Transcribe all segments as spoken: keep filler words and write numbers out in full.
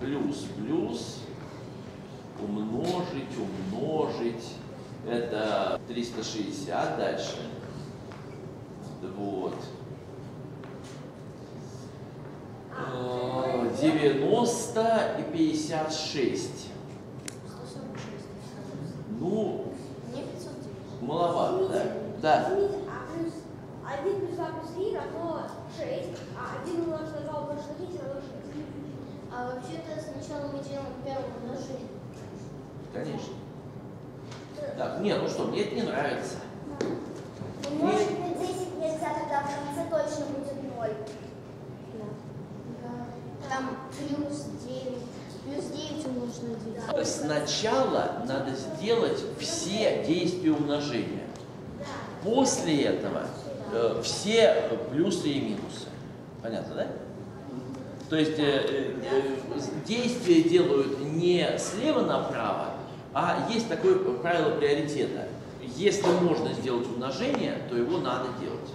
плюс, плюс, умножить, умножить, это триста шестьдесят дальше, вот, девяносто и пятьдесят шесть, ну, маловато, да? Да. один плюс два плюс три равно шесть, а один умножить на два умножить на три равно шесть. А вообще-то сначала мы делаем первое умножение. Конечно. Так, нет, ну что, мне это не нравится. Умножить на десять нельзя, тогда в конце точно будет ноль. Да. Там плюс девять. Плюс девять умножить на девять. То есть сначала надо сделать все действия умножения. После этого э, все плюсы и минусы. Понятно, да? То есть э, э, действия делают не слева направо, а есть такое правило приоритета. Если можно сделать умножение, то его надо делать.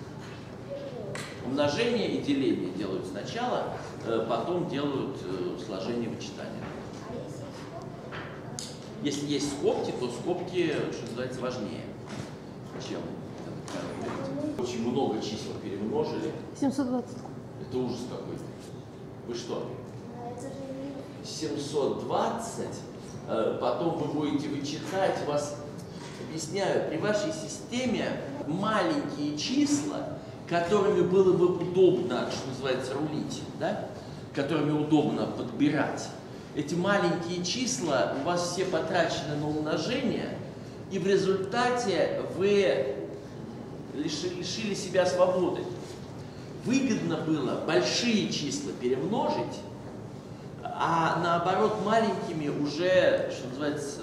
Умножение и деление делают сначала, э, потом делают э, сложение и вычитание. Если есть скобки, то скобки, что называется, важнее, чем это. Очень много чисел перемножили. семьсот двадцать. Это ужас какой-то. Вы что? семьсот двадцать, потом вы будете вычитать, вас, объясняю, при вашей системе маленькие числа, которыми было бы удобно, что называется, рулить, да? Которыми удобно подбирать. Эти маленькие числа у вас все потрачены на умножение, и в результате вы лишили, лишили себя свободы. Выгодно было большие числа перемножить, а наоборот маленькими уже, что называется,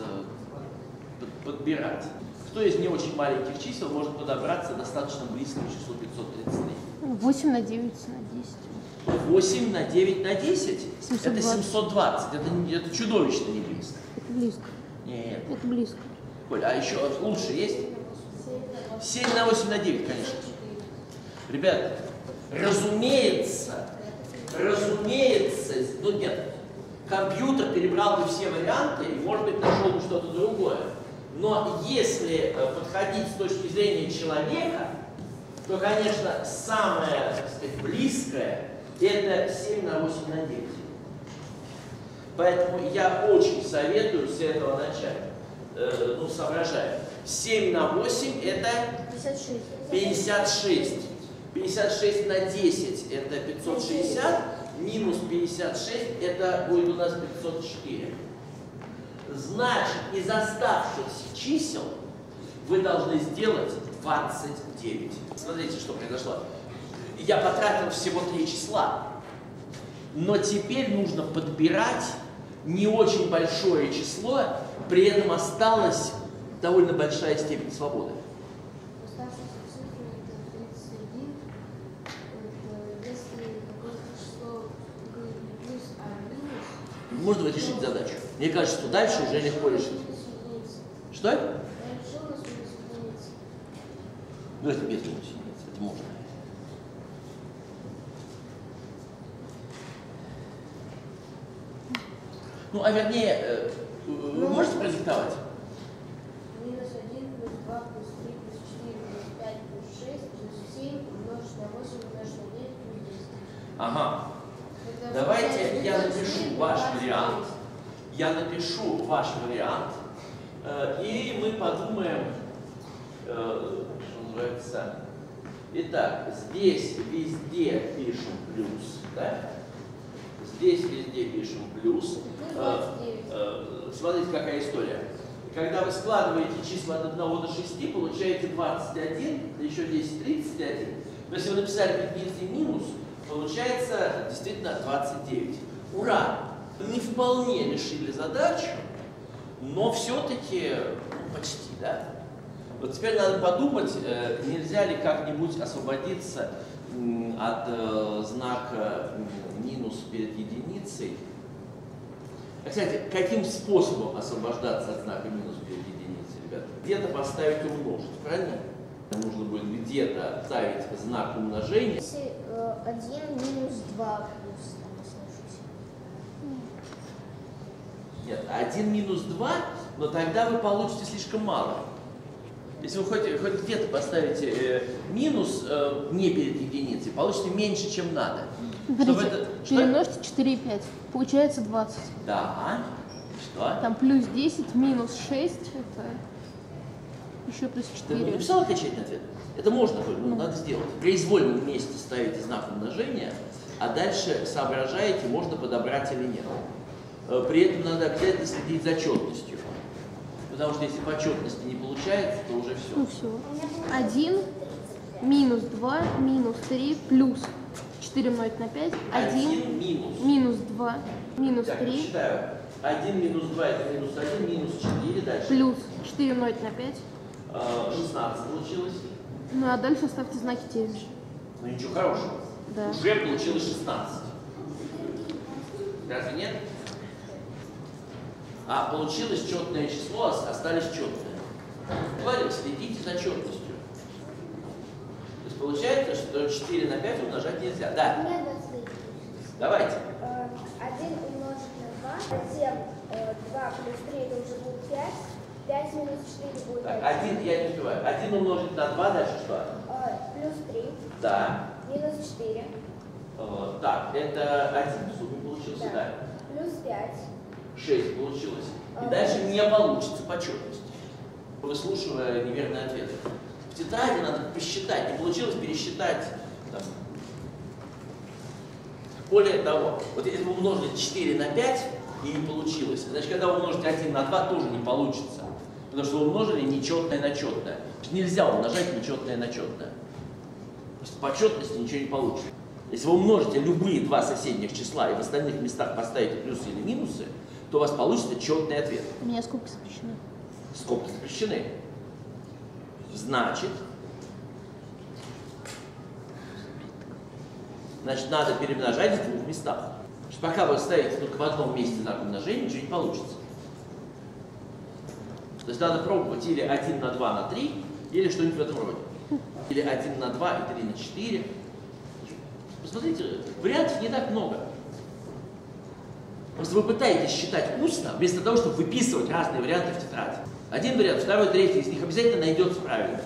подбирать. Кто из не очень маленьких чисел может подобраться достаточно близко к числу пятьсот тридцать три? восемь на девять на десять. восемь на девять на десять? семьсот двадцать. Это семьсот двадцать. Это, это чудовищно не близко. Это близко. Нет. Это близко. Коль, а еще лучше есть? семь на восемь на девять, конечно. Ребята, разумеется, разумеется, ну нет, компьютер перебрал бы все варианты и, может быть, нашел бы что-то другое. Но если подходить с точки зрения человека, то, конечно, самое, так сказать, близкое – это семь на восемь на девять. Поэтому я очень советую с этого начать. Э, ну, соображаю. семь на восемь – это пятьдесят шесть. пятьдесят шесть на десять – это пятьсот шестьдесят. Минус пятьдесят шесть – это будет у нас пятьсот четыре. Значит, из оставшихся чисел вы должны сделать двадцать девять. Смотрите, что произошло. Я потратил всего три числа, но теперь нужно подбирать не очень большое число, при этом осталась довольно большая степень свободы. Оставшиеся цифры это тридцать один. Это если какое-то число будет не плюс, а минус. Можно решить задачу. Мне кажется, что дальше уже легко решить. Что? Я решил на минус единицы. Ну, это без минус единицы, это можно. Ну, а вернее, э, вы можете продиктовать? Минус один плюс два плюс три плюс четыре плюс пять плюс шесть плюс семь умножить на восемь умножить на девять плюс десять. Ага. Это Давайте я двадцать напишу девять, ваш двадцать вариант. Я напишу ваш вариант, э, и мы подумаем, э, что называется. Итак, здесь везде пишем плюс, да? Здесь везде пишем плюс. Э, э, смотрите, какая история. Когда вы складываете числа от одного до шести, получаете двадцать один, да еще десять, тридцать один. Но если вы написали предметный минус, получается действительно двадцать девять. Ура! Не вполне решили задачу, но все-таки ну, почти, да? Вот теперь надо подумать, э, нельзя ли как-нибудь освободиться м, от э, знака м, минус перед единицей. Кстати, каким способом освобождаться от знака минус перед единицей, ребята? Где-то поставить умножить, правильно? Нужно будет где-то ставить знак умножения. Если один минус два плюс, там, Нет, один минус два, но тогда вы получите слишком мало. Если вы хоть, хоть где-то поставите э, минус э, не перед единицей, получите меньше, чем надо. Смотрите, это- что? перемножьте четыре и пять. Получается двадцать. Да. Что? Там плюс десять, минус шесть, это еще плюс Ты четыре. написал окончательный ответ? Это можно, ну, надо сделать. В произвольном месте ставите знак умножения, а дальше соображаете, можно подобрать или нет. Э, При этом надо обязательно следить за четностью. Потому что если по четности не получается, то уже все. Ну все. один, минус два, минус три, плюс четыре умножить на пять. один, Один минус. минус два, минус Так, три, считаю. один минус два это минус один, минус четыре, дальше. плюс четыре умножить на пять. Э, шестнадцать получилось. Ну а дальше ставьте знаки те же. Ну ничего хорошего. Да. Уже получилось шестнадцать. Разве нет? А получилось четное число, а остались четные. Говорю, следите за четностью. То есть получается, что четыре на пять умножать нельзя. Да, У меня двадцать девять. давайте. Э, один умножить на два, затем э, два плюс три это уже будет пять, пять минус четыре будет Так, один. один, я не успеваю. один умножить на два, дальше что? Э, плюс три, Да. минус четыре, Э, Так, это один в сумме получился, да. плюс пять, шесть получилось. И Ага. дальше не получится по четности, выслушивая неверный ответ. В тетради надо посчитать. Не получилось пересчитать. Там. Более того, вот если вы умножили четыре на пять и не получилось, значит, когда вы умножите один на два, тоже не получится. Потому что вы умножили нечетное на четное. Нельзя умножать нечетное на четное. Просто по четности ничего не получится. Если вы умножите любые два соседних числа и в остальных местах поставите плюсы или минусы, то у вас получится четный ответ. У меня скобки запрещены. Скобки запрещены. Значит, значит, надо перемножать в двух местах. Потому что пока вы ставите только в одном месте знак умножения, ничего не получится. То есть надо пробовать или один на два на три, или что-нибудь в этом роде. Или один на два и три на четыре. Посмотрите, вариантов не так много. Просто вы пытаетесь считать устно, вместо того, чтобы выписывать разные варианты в тетрадь. Один вариант, второй, третий, из них обязательно найдется правильный.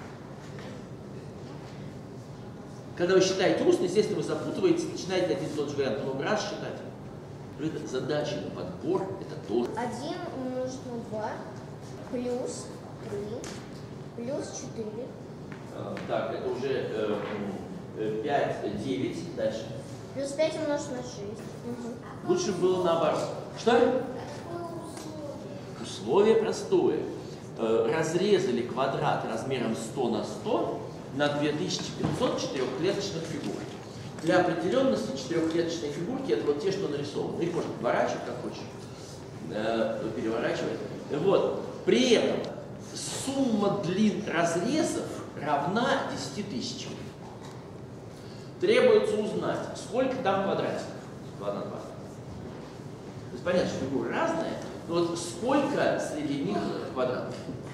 Когда вы считаете устно, естественно, вы запутываетесь, начинаете один и тот же вариант много раз считать. Это задачи на подбор, это тоже. один умножить на два, плюс три, плюс четыре, А, Так, это уже э, э, пять, девять, дальше. плюс пять умножить на шесть. Угу. Лучше было наоборот. Что? Условие простое. Э, Разрезали квадрат размером сто на сто на две тысячи пятьсот четырехклеточных фигур. Для определенности четырехклеточные фигурки это вот те, что нарисованы. Их можно поворачивать как хочешь, э, переворачивать. Вот. При этом сумма длин разрезов равна десяти тысячам. Требуется узнать, сколько там квадратиков. два на два. То есть понятно, что фигуры разные, но вот сколько среди них квадратов?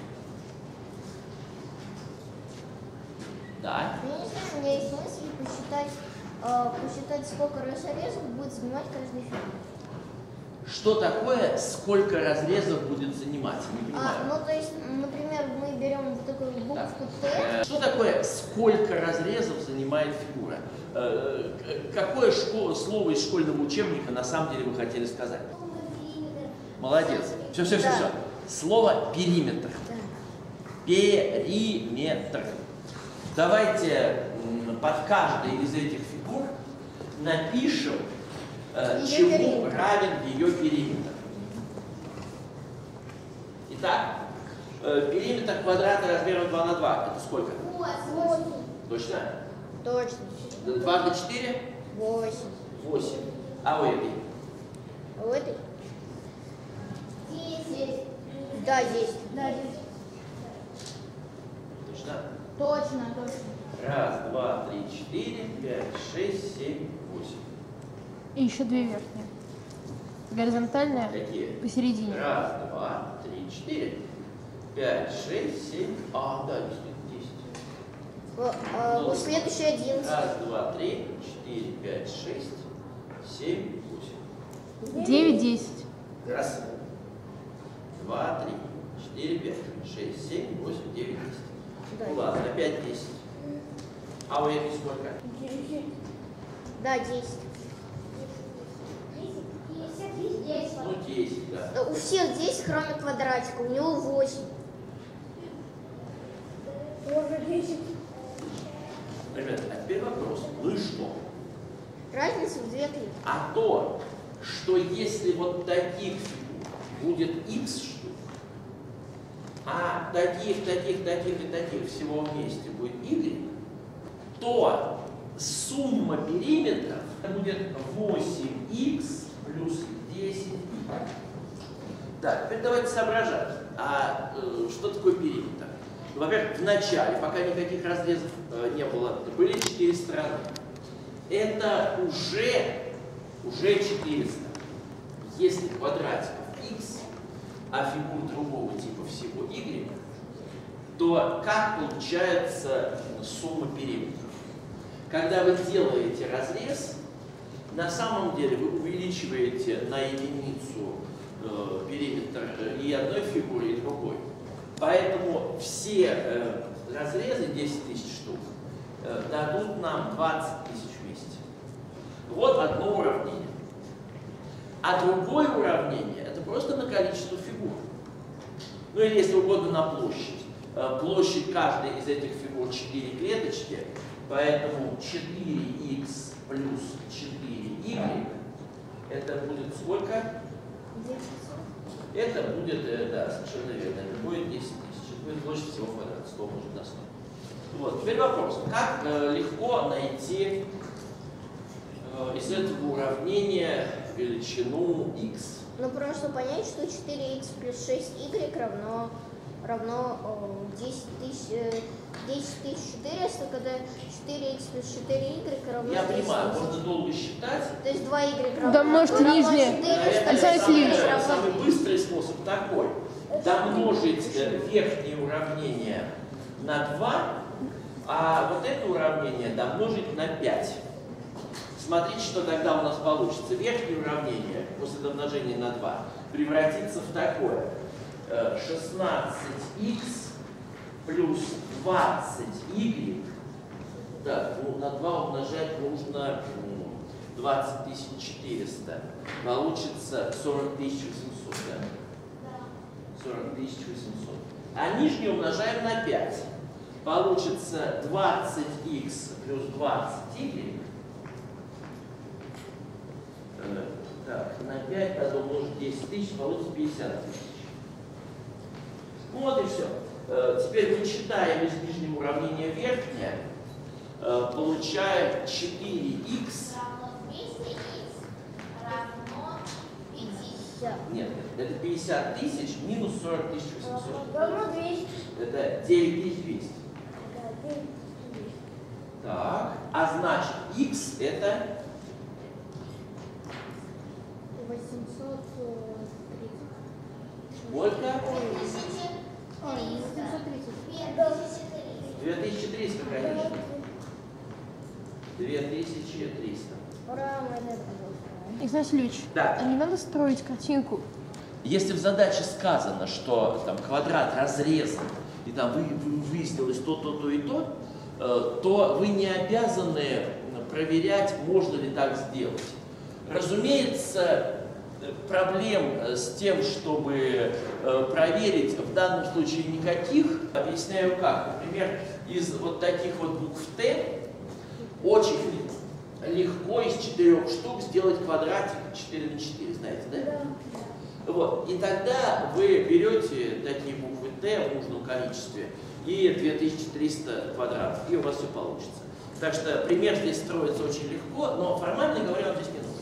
Да. Ну, не знаю, у меня есть мысль посчитать, э, посчитать, сколько разрезов будет занимать каждый фигур. Что такое, сколько разрезов будет занимать? Не понимаю. А, ну, то есть, например, мы берем вот такую Так. буковку Т. Э, Что такое, сколько разрезов занимает фигура? Э, э, Какое шко- слово из школьного учебника на самом деле вы хотели сказать? Молодец. Все, все, все, Да. все. Слово периметр. Да. Периметр. Давайте м, под каждой из этих фигур напишем, э, Её чему периметр. равен ее периметр. Итак, э, периметр квадрата размером два на два. Это сколько? Восемь. Точно? Точно. два на четыре? Восемь. восемь. А у этой? А у этой? Десять. Да, есть. Да, есть. Точно? Точно, точно. Раз, два, три, четыре, пять, шесть, семь, восемь. И еще две верхние. Горизонтальная Какие? посередине. Раз, два, три, четыре, пять, шесть, семь. А, да, действительно, десять. Во- а, Ну, вот следующий одиннадцать. Раз, два, три, четыре, пять, шесть, семь, восемь. девять, десять. Раз, два, три, четыре, пять, шесть, семь, восемь, девять, десять. Да. Ну ладно, опять десять. А у Эми сколько? Да, десять. Ну, десять, да. Да, у всех десять, кроме квадратика. У него восемь. Тоже десять. Ребята, а теперь вопрос. Ну и что? Разница в две клетки. А то, что если вот таких фигур будет x штук, а таких, таких, таких и таких всего вместе будет y, то сумма периметров будет восемь икс плюс десять y. Так, теперь давайте соображать. А э, что такое периметр? Ну, во-первых, в начале, пока никаких разрезов э, не было, были четыре стороны. Это уже, уже четыреста. Если квадратиков x, а фигур другого типа всего y, то как получается сумма периметров? Когда вы делаете разрез, на самом деле вы увеличиваете на единицу э, периметр и одной фигуры, и другой. Поэтому все э, разрезы, десять тысяч штук, э, дадут нам двадцать тысяч вместе. Вот одно уравнение. А другое уравнение — это просто на количество фигур. Ну или, если угодно, на площадь. Э, площадь каждой из этих фигур четыре клеточки, поэтому четыре икс плюс четыре y — это будет сколько? Это будет, э, да, совершенно верно, это будет десять тысяч. Это будет площадь всего квадрата, сто умножить на сто. Вот, теперь вопрос. Как э, легко найти э, из этого уравнения величину x? Ну, просто понять, что четыре икс плюс шесть y равно, равно о, десять тысяч четыреста, когда четыре икс плюс четыре y равно Я десять понимаю, тысяч. можно долго считать. То есть два y равно, Домножьте равно нижнее. четыреста, Александр самый, Васильевич. равно самый быстрый способ такой. Домножить э, верхнее уравнение на два, а вот это уравнение домножить на пять. Смотрите, что тогда у нас получится. Верхнее уравнение после домножения на два превратится в такое. шестнадцать икс плюс двадцать y. Так, ну, на два умножать нужно двадцать тысяч четыреста. Получится сорок тысяч восемьсот. Да? сорок тысяч восемьсот. А нижнее умножаем на пять. Получится двадцать икс плюс двадцать y. Э, так, на пять надо умножить десять тысяч, получится пятьдесят тысяч. Ну вот и все. Э, теперь вычитаем из нижнего уравнения верхнее. Э, получаем четыре икс. Нет, нет, это пятьдесят тысяч минус сорок тысяч восемьсот. Равно двести. Это девять тысяч двести. Да, девять тысяч. Так, а значит x это восемьсот тридцать. сколько? Ой, не восемьсот тридцать. две тысячи триста, конечно. две тысячи триста. Ура, мы это сделали. Александр Васильевич, Да. а не надо строить картинку? Если в задаче сказано, что там квадрат разрезан, и там вы, вы, выяснилось то, то, то и то, э, то вы не обязаны проверять, можно ли так сделать. Разумеется, проблем с тем, чтобы э, проверить в данном случае никаких. Объясняю как. Например, из вот таких вот букв Т очень легко из четырех штук сделать квадратик четыре на четыре, знаете, да? Вот. И тогда вы берете такие буквы Т в нужном количестве и две тысячи триста квадратов, и у вас все получится. Так что пример здесь строится очень легко, но формально говоря, он здесь не нужен.